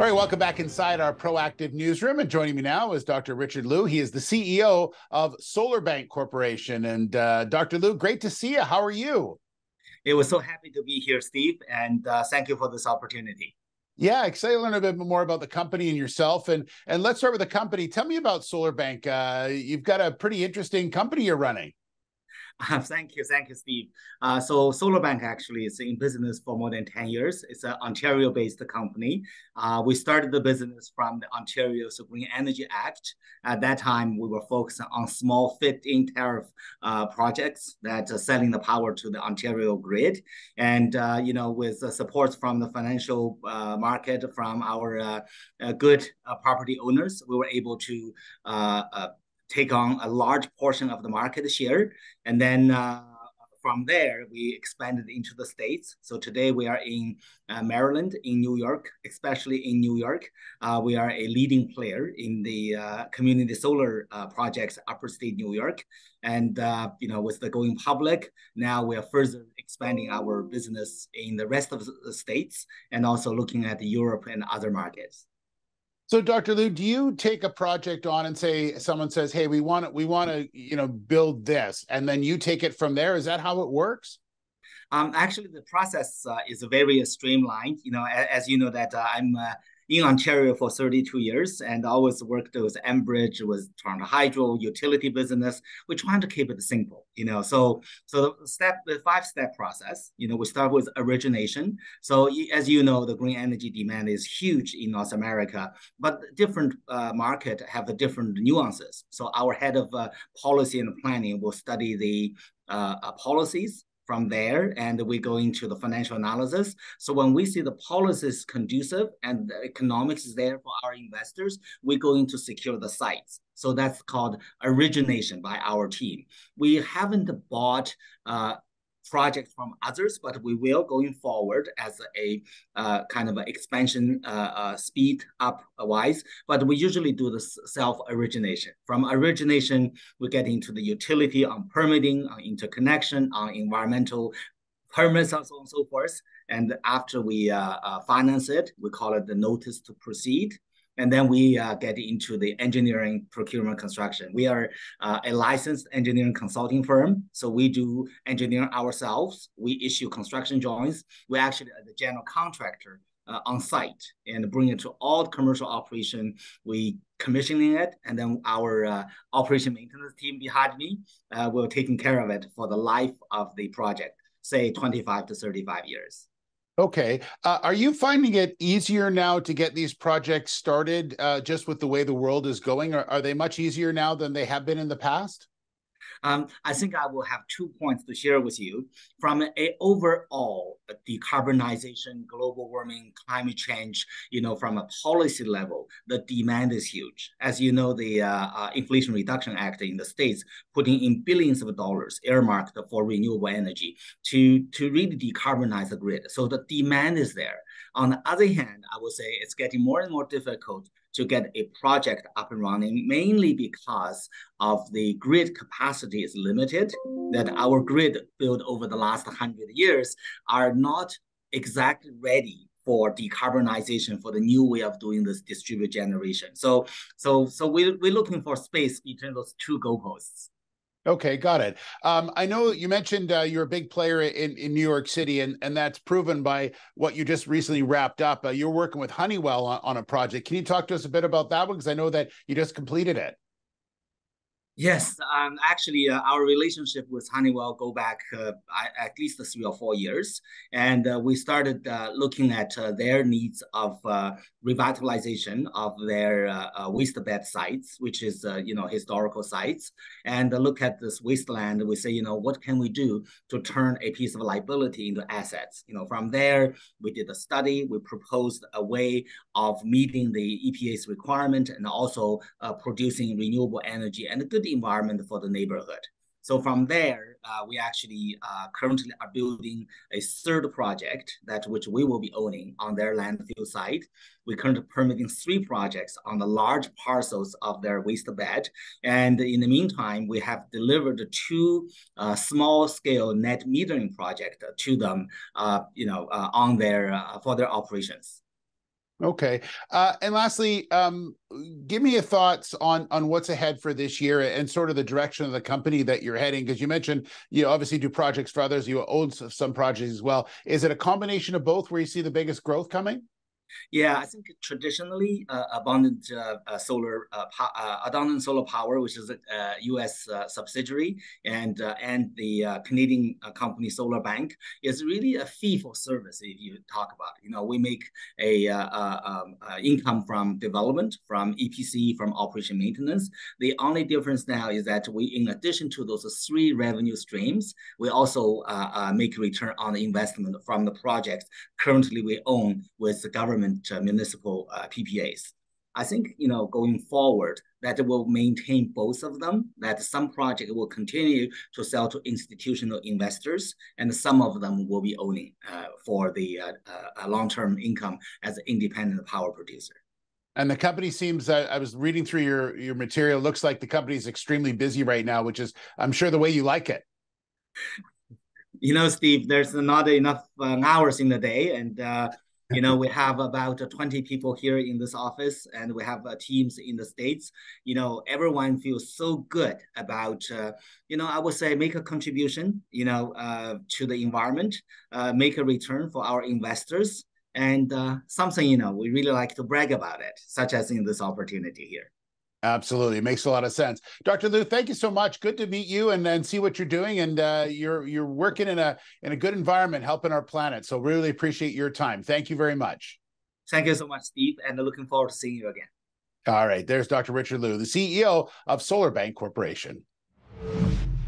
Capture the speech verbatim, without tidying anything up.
All right, welcome back inside our Proactive newsroom. And joining me now is Doctor Richard Liu. He is the C E O of SolarBank Corporation. And uh, Doctor Liu, great to see you. How are you? It was so happy to be here, Steve, and uh, thank you for this opportunity. Yeah, excited to learn a bit more about the company and yourself. And, and let's start with the company. Tell me about SolarBank. Uh, you've got a pretty interesting company you're running. Uh, thank you, thank you, Steve. Uh, so SolarBank actually is in business for more than ten years. It's an Ontario-based company. Uh, we started the business from the Ontario's Green Energy Act. At that time, we were focused on small fit-in tariff uh, projects that are selling the power to the Ontario grid. And, uh, you know, with the support from the financial uh, market, from our uh, uh, good uh, property owners, we were able to uh, uh, take on a large portion of the market share. And then uh, from there, we expanded into the States. So today we are in uh, Maryland, in New York, especially in New York. Uh, we are a leading player in the uh, community solar uh, projects, upper state New York. And, uh, you know, with the going public, now we are further expanding our business in the rest of the states and also looking at Europe and other markets. So, Doctor Liu, do you take a project on and say, someone says, hey, we want to, we want to, you know, build this, and then you take it from there? Is that how it works? Um, actually, the process uh, is very streamlined. You know, as, as you know that uh, I'm uh, in Ontario for thirty-two years and always worked with Enbridge, with Toronto Hydro, utility business. We're trying to keep it simple, you know. So, so the step, the five-step process. You know, we start with origination. So, as you know, the green energy demand is huge in North America, but different uh, market have the different nuances. So, our head of uh, policy and planning will study the uh, uh, policies. From there, and we go into the financial analysis. So when we see the policies conducive and the economics is there for our investors, we go into secure the sites. So that's called origination by our team. We haven't bought uh, projects from others, but we will going forward as a uh, kind of an expansion uh, uh, speed up wise. But we usually do the self-origination. From origination, we get into the utility on permitting, on interconnection, on environmental permits, and so on and so forth. And after we uh, uh, finance it, we call it the notice to proceed. And then we uh, get into the engineering, procurement, construction. We are uh, a licensed engineering consulting firm. So we do engineering ourselves. We issue construction drawings. We actually are the general contractor uh, on site and bring it to all commercial operation. We commissioning it. And then our uh, operation maintenance team behind me uh, will taking care of it for the life of the project, say twenty-five to thirty-five years. Okay. Uh, are you finding it easier now to get these projects started uh, just with the way the world is going? Or are they much easier now than they have been in the past? Um, I think I will have two points to share with you. From a overall decarbonization, global warming, climate change, you know, from a policy level, the demand is huge. As you know, the uh, uh, Inflation Reduction Act in the States putting in billions of dollars earmarked for renewable energy to, to really decarbonize the grid. So the demand is there. On the other hand, I would say it's getting more and more difficult to get a project up and running, mainly because of the grid capacity is limited, that our grid built over the last one hundred years are not exactly ready for decarbonization for the new way of doing this distributed generation. So, so, so we're, we're looking for space between those two goalposts. Okay, got it. Um, I know you mentioned uh, you're a big player in, in New York City, and, and that's proven by what you just recently wrapped up. Uh, you're working with Honeywell on, on a project. Can you talk to us a bit about that one? Because I know that you just completed it. Yes, um, actually, uh, our relationship with Honeywell go back uh, at least three or four years, and uh, we started uh, looking at uh, their needs of uh, revitalization of their uh, uh, waste bed sites, which is uh, you know historical sites, and uh, look at this wasteland. We say, you know, what can we do to turn a piece of liability into assets? You know, from there we did a study. We proposed a way of meeting the E P A's requirement and also uh, producing renewable energy and a good environment for the neighborhood. So from there, uh, we actually uh, currently are building a third project that which we will be owning on their landfill site. We're currently permitting three projects on the large parcels of their waste bed. And in the meantime, we have delivered two uh, small scale net metering projects to them, uh, you know, uh, on their, uh, for their operations. Okay. Uh, and lastly, um, give me your thoughts on on what's ahead for this year and sort of the direction of the company that you're heading. Because you mentioned you obviously do projects for others. You own some projects as well. Is it a combination of both where you see the biggest growth coming? Yeah, I think traditionally, uh, abundant uh, uh, solar uh, uh, abundant solar power, which is a uh, U S uh, subsidiary, and uh, and the uh, Canadian uh, company SolarBank, is really a fee for service. If you talk about it, you know, we make a uh, uh, um, uh, income from development, from E P C, from operation maintenance. The only difference now is that we, in addition to those three revenue streams, we also uh, uh, make return on the investment from the projects currently we own with the government uh, municipal uh, P P As. I think, you know, going forward, that it will maintain both of them, that some project will continue to sell to institutional investors, and some of them will be owning uh, for the uh, uh, long-term income as an independent power producer. And the company seems, uh, I was reading through your, your material, looks like the company is extremely busy right now, which is, I'm sure, the way you like it. You know, Steve, there's not enough uh, hours in the day. And, uh, you know, we have about twenty people here in this office, and we have uh, teams in the States. You know, everyone feels so good about, uh, you know, I would say make a contribution, you know, uh, to the environment, uh, make a return for our investors, and uh, something, you know, we really like to brag about it, such as in this opportunity here. Absolutely. It makes a lot of sense. Doctor Liu, thank you so much. Good to meet you and, and see what you're doing. And uh, you're you're working in a in a good environment, helping our planet. So really appreciate your time. Thank you very much. Thank you so much, Steve, and looking forward to seeing you again. All right. There's Doctor Richard Liu, the C E O of SolarBank Corporation.